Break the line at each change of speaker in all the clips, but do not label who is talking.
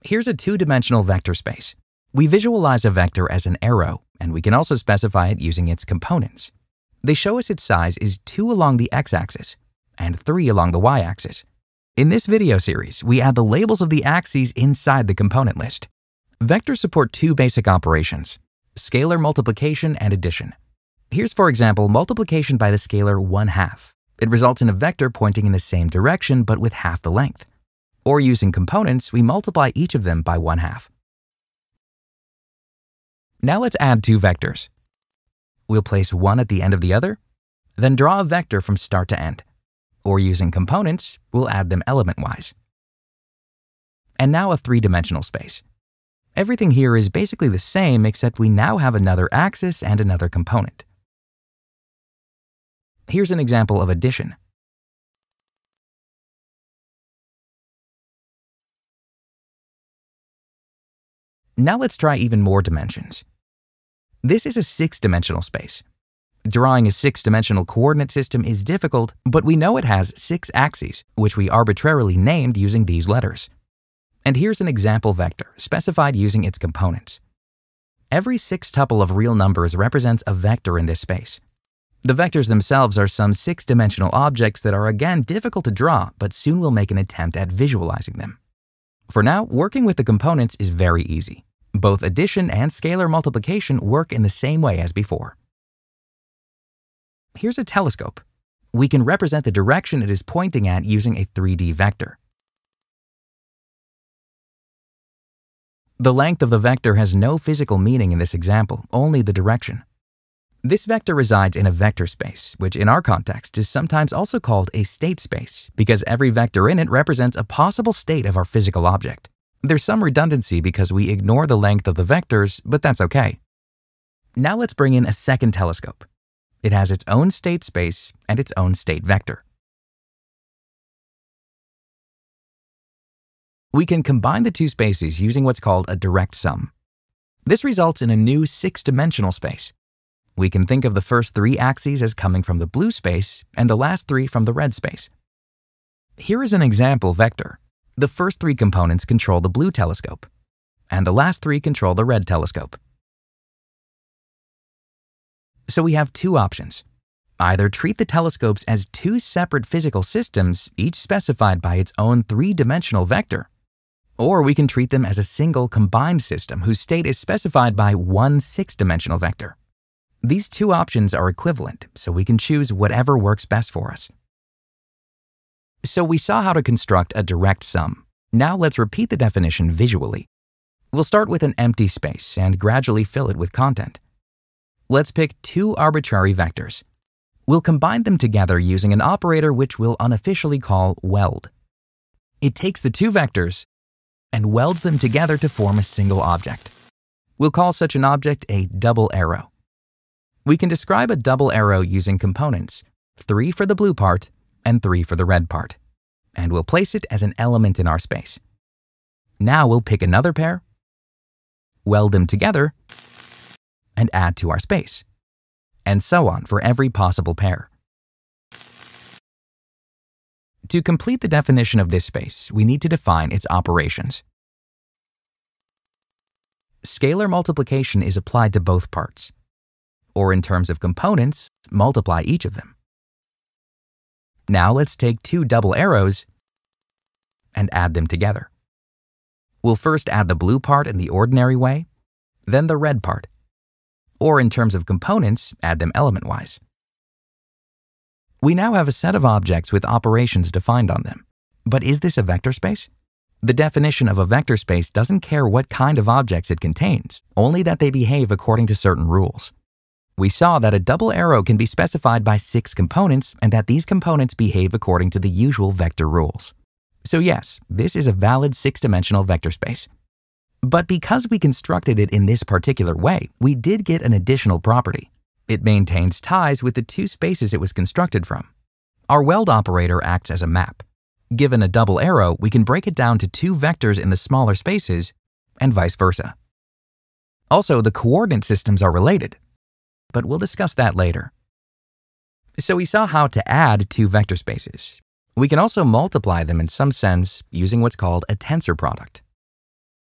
Here's a two-dimensional vector space. We visualize a vector as an arrow, and we can also specify it using its components. They show us its size is 2 along the x-axis and 3 along the y-axis. In this video series, we add the labels of the axes inside the component list. Vectors support two basic operations: scalar multiplication and addition. Here's, for example, multiplication by the scalar 1/2. It results in a vector pointing in the same direction but with half the length. Or using components, we multiply each of them by 1/2. Now let's add two vectors. We'll place one at the end of the other, then draw a vector from start to end. Or using components, we'll add them element-wise. And now a three-dimensional space. Everything here is basically the same, except we now have another axis and another component. Here's an example of addition. Now let's try even more dimensions. This is a six-dimensional space. Drawing a six-dimensional coordinate system is difficult, but we know it has 6 axes, which we arbitrarily named using these letters. And here's an example vector, specified using its components. Every 6 tuple of real numbers represents a vector in this space. The vectors themselves are some 6-dimensional objects that are again difficult to draw, but soon we'll make an attempt at visualizing them. For now, working with the components is very easy. Both addition and scalar multiplication work in the same way as before. Here's a telescope. We can represent the direction it is pointing at using a 3D vector. The length of the vector has no physical meaning in this example, only the direction. This vector resides in a vector space, which in our context is sometimes also called a state space, because every vector in it represents a possible state of our physical object. There's some redundancy because we ignore the length of the vectors, but that's okay. Now let's bring in a second telescope. It has its own state space and its own state vector. We can combine the two spaces using what's called a direct sum. This results in a new 6-dimensional space. We can think of the first 3 axes as coming from the blue space and the last 3 from the red space. Here is an example vector. The first 3 components control the blue telescope, and the last 3 control the red telescope. So we have two options. Either treat the telescopes as 2 separate physical systems, each specified by its own 3-dimensional vector, or we can treat them as a single combined system whose state is specified by one 6-dimensional vector. These two options are equivalent, so we can choose whatever works best for us. So we saw how to construct a direct sum. Now let's repeat the definition visually. We'll start with an empty space and gradually fill it with content. Let's pick 2 arbitrary vectors. We'll combine them together using an operator which we'll unofficially call weld. It takes the 2 vectors and welds them together to form a single object. We'll call such an object a double arrow. We can describe a double arrow using components, 3 for the blue part and 3 for the red part, and we'll place it as an element in our space. Now we'll pick another pair, weld them together, and add to our space, and so on for every possible pair. To complete the definition of this space, we need to define its operations. Scalar multiplication is applied to both parts, or in terms of components, multiply each of them. Now let's take 2 double arrows and add them together. We'll first add the blue part in the ordinary way, then the red part, or in terms of components, add them element-wise. We now have a set of objects with operations defined on them. But is this a vector space? The definition of a vector space doesn't care what kind of objects it contains, only that they behave according to certain rules. We saw that a double arrow can be specified by 6 components and that these components behave according to the usual vector rules. So yes, this is a valid 6-dimensional vector space. But because we constructed it in this particular way, we did get an additional property. It maintains ties with the 2 spaces it was constructed from. Our weld operator acts as a map. Given a double arrow, we can break it down to 2 vectors in the smaller spaces, and vice versa. Also, the coordinate systems are related, but we'll discuss that later. So we saw how to add 2 vector spaces. We can also multiply them in some sense using what's called a tensor product.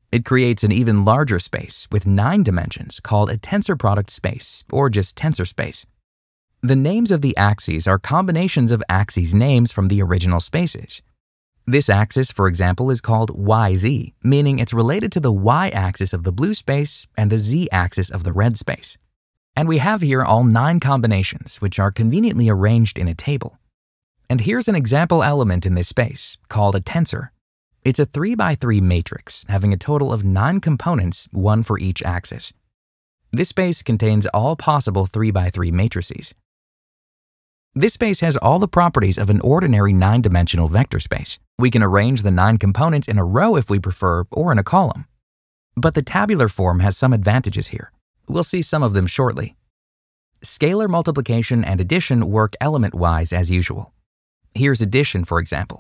It creates an even larger space with 9 dimensions called a tensor product space, or just tensor space. The names of the axes are combinations of axes names from the original spaces. This axis, for example, is called YZ, meaning it's related to the y-axis of the blue space and the z-axis of the red space. And we have here all 9 combinations, which are conveniently arranged in a table. And here's an example element in this space, called a tensor. It's a 3x3 matrix, having a total of 9 components, 1 for each axis. This space contains all possible 3x3 matrices. This space has all the properties of an ordinary 9-dimensional vector space. We can arrange the 9 components in a row if we prefer, or in a column. But the tabular form has some advantages here. We'll see some of them shortly. Scalar multiplication and addition work element-wise as usual. Here's addition, for example.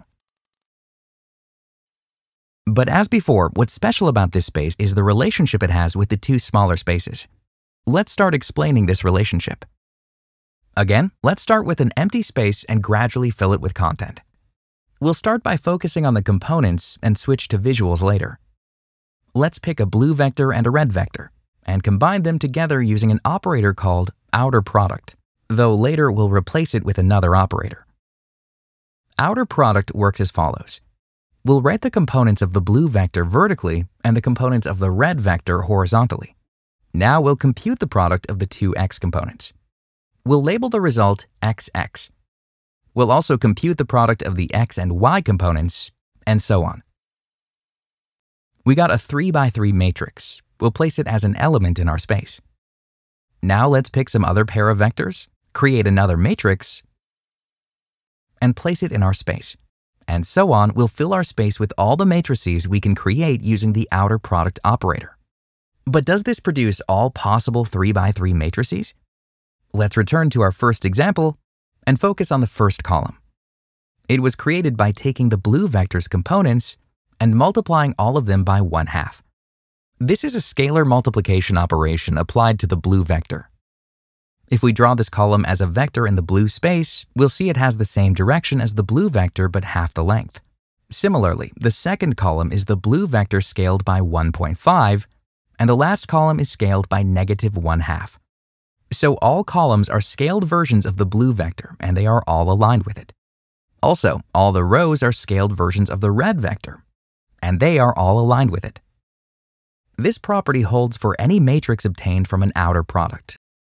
But as before, what's special about this space is the relationship it has with the 2 smaller spaces. Let's start explaining this relationship. Again, let's start with an empty space and gradually fill it with content. We'll start by focusing on the components and switch to visuals later. Let's pick a blue vector and a red vector, and combine them together using an operator called outer product, though later we'll replace it with another operator. Outer product works as follows. We'll write the components of the blue vector vertically and the components of the red vector horizontally. Now we'll compute the product of the 2 x components. We'll label the result xx. We'll also compute the product of the x and y components, and so on. We got a 3x3 matrix. We'll place it as an element in our space. Now let's pick some other pair of vectors, create another matrix, and place it in our space. And so on, we'll fill our space with all the matrices we can create using the outer product operator. But does this produce all possible 3x3 matrices? Let's return to our first example and focus on the first column. It was created by taking the blue vector's components and multiplying all of them by 1/2. This is a scalar multiplication operation applied to the blue vector. If we draw this column as a vector in the blue space, we'll see it has the same direction as the blue vector but half the length. Similarly, the second column is the blue vector scaled by 1.5, and the last column is scaled by -1/2. So all columns are scaled versions of the blue vector, and they are all aligned with it. Also, all the rows are scaled versions of the red vector, and they are all aligned with it. This property holds for any matrix obtained from an outer product.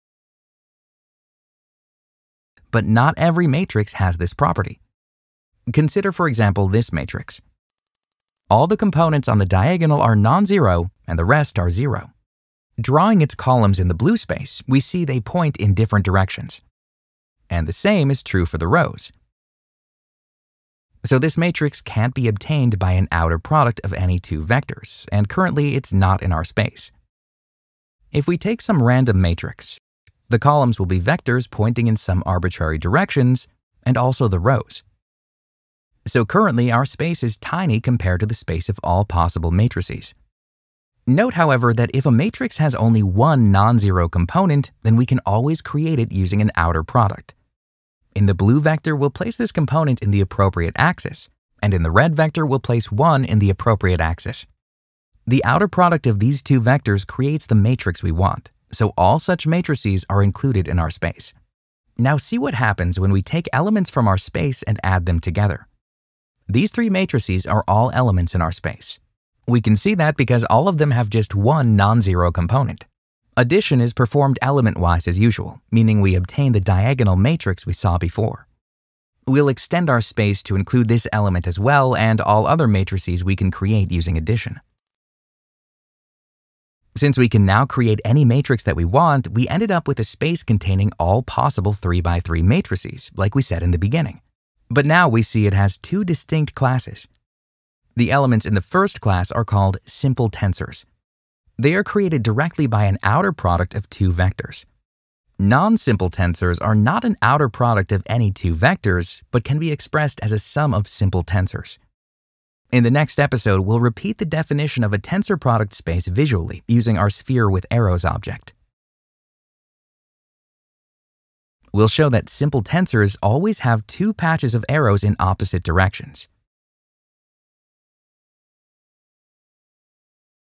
But not every matrix has this property. Consider, for example, this matrix. All the components on the diagonal are non-zero, and the rest are 0. Drawing its columns in the blue space, we see they point in different directions. And the same is true for the rows. So this matrix can't be obtained by an outer product of any 2 vectors, and currently it's not in our space. If we take some random matrix, the columns will be vectors pointing in some arbitrary directions, and also the rows. So currently our space is tiny compared to the space of all possible matrices. Note, however, that if a matrix has only one non-zero component, then we can always create it using an outer product. In the blue vector, we'll place this component in the appropriate axis, and in the red vector, we'll place 1 in the appropriate axis. The outer product of these 2 vectors creates the matrix we want, so all such matrices are included in our space. Now see what happens when we take elements from our space and add them together. These 3 matrices are all elements in our space. We can see that because all of them have just one non-zero component. Addition is performed element-wise as usual, meaning we obtain the diagonal matrix we saw before. We'll extend our space to include this element as well and all other matrices we can create using addition. Since we can now create any matrix that we want, we ended up with a space containing all possible 3x3 matrices, like we said in the beginning. But now we see it has 2 distinct classes. The elements in the first class are called simple tensors. They are created directly by an outer product of 2 vectors. Non-simple tensors are not an outer product of any 2 vectors, but can be expressed as a sum of simple tensors. In the next episode, we'll repeat the definition of a tensor product space visually using our sphere with arrows object. We'll show that simple tensors always have 2 patches of arrows in opposite directions.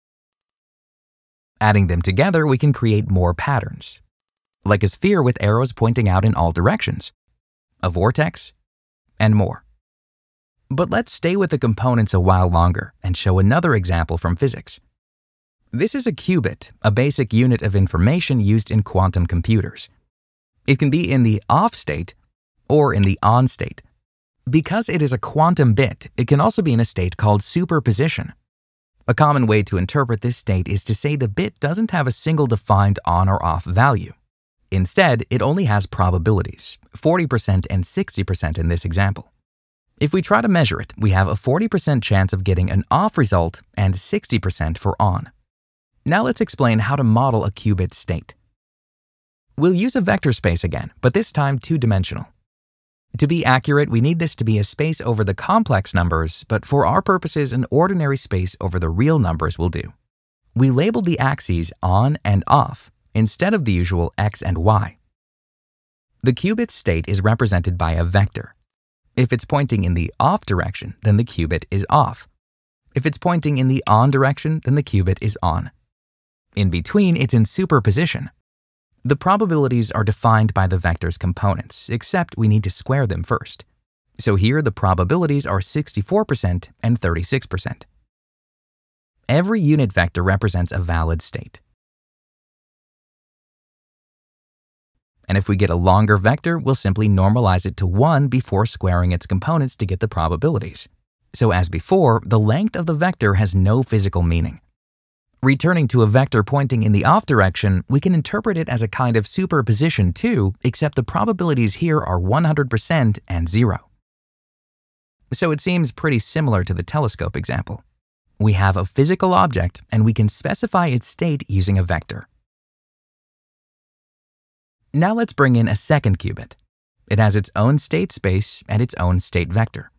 Adding them together, we can create more patterns, like a sphere with arrows pointing out in all directions, a vortex, and more. But let's stay with the components a while longer and show another example from physics. This is a qubit, a basic unit of information used in quantum computers. It can be in the off state or in the on state. Because it is a quantum bit, it can also be in a state called superposition. A common way to interpret this state is to say the bit doesn't have a single defined on or off value. Instead, it only has probabilities, 40% and 60% in this example. If we try to measure it, we have a 40% chance of getting an off result and 60% for on. Now let's explain how to model a qubit state. We'll use a vector space again, but this time two-dimensional. To be accurate, we need this to be a space over the complex numbers, but for our purposes, an ordinary space over the real numbers will do. We labeled the axes on and off instead of the usual x and y. The qubit state is represented by a vector. If it's pointing in the off direction, then the qubit is off. If it's pointing in the on direction, then the qubit is on. In between, it's in superposition. The probabilities are defined by the vector's components, except we need to square them first. So here the probabilities are 64% and 36%. Every unit vector represents a valid state. And if we get a longer vector, we'll simply normalize it to 1 before squaring its components to get the probabilities. So as before, the length of the vector has no physical meaning. Returning to a vector pointing in the off direction, we can interpret it as a kind of superposition too, except the probabilities here are 100% and 0. So it seems pretty similar to the telescope example. We have a physical object and we can specify its state using a vector. Now let's bring in a second qubit. It has its own state space and its own state vector.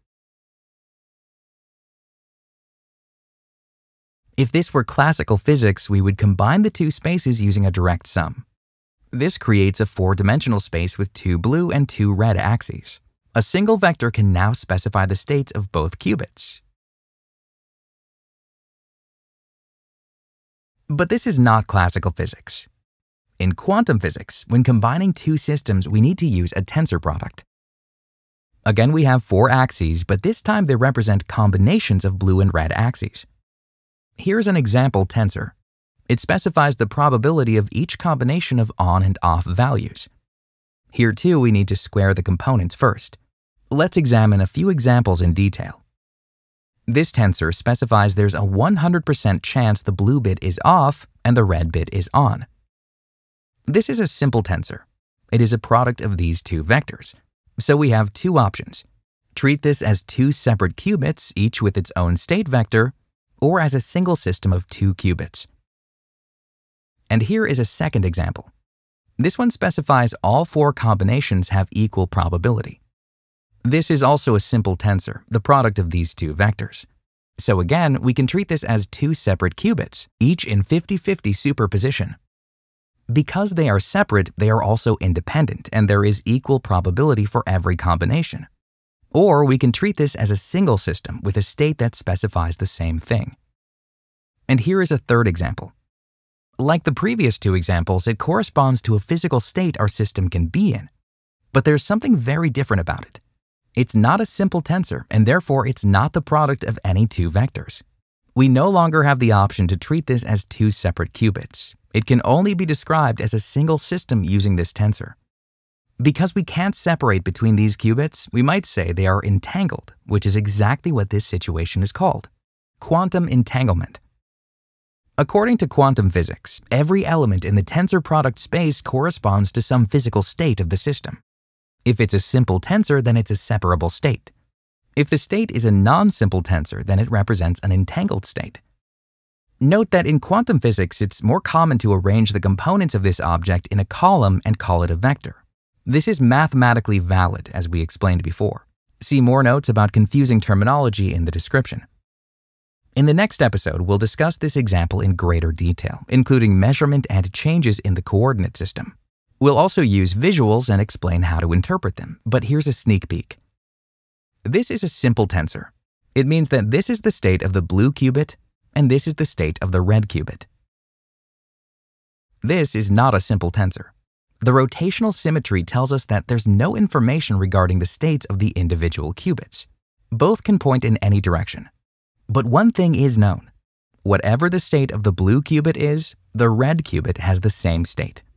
If this were classical physics, we would combine the two spaces using a direct sum. This creates a four-dimensional space with two blue and two red axes. A single vector can now specify the states of both qubits. But this is not classical physics. In quantum physics, when combining two systems, we need to use a tensor product. Again, we have four axes, but this time they represent combinations of blue and red axes. Here's an example tensor. It specifies the probability of each combination of on and off values. Here too, we need to square the components first. Let's examine a few examples in detail. This tensor specifies there's a 100% chance the blue bit is off and the red bit is on. This is a simple tensor. It is a product of these two vectors. So we have two options. Treat this as two separate qubits, each with its own state vector, or as a single system of two qubits. And here is a second example. This one specifies all four combinations have equal probability. This is also a simple tensor, the product of these two vectors. So again, we can treat this as two separate qubits, each in 50-50 superposition. Because they are separate, they are also independent, and there is equal probability for every combination. Or we can treat this as a single system with a state that specifies the same thing. And here is a third example. Like the previous two examples, it corresponds to a physical state our system can be in. But there's something very different about it. It's not a simple tensor, and therefore it's not the product of any two vectors. We no longer have the option to treat this as two separate qubits. It can only be described as a single system using this tensor. Because we can't separate between these qubits, we might say they are entangled, which is exactly what this situation is called: quantum entanglement. According to quantum physics, every element in the tensor product space corresponds to some physical state of the system. If it's a simple tensor, then it's a separable state. If the state is a non-simple tensor, then it represents an entangled state. Note that in quantum physics, it's more common to arrange the components of this object in a column and call it a vector. This is mathematically valid, as we explained before. See more notes about confusing terminology in the description. In the next episode, we'll discuss this example in greater detail, including measurement and changes in the coordinate system. We'll also use visuals and explain how to interpret them, but here's a sneak peek. This is a simple tensor. It means that this is the state of the blue qubit, and this is the state of the red qubit. This is not a simple tensor. The rotational symmetry tells us that there's no information regarding the states of the individual qubits. Both can point in any direction. But one thing is known. Whatever the state of the blue qubit is, the red qubit has the same state.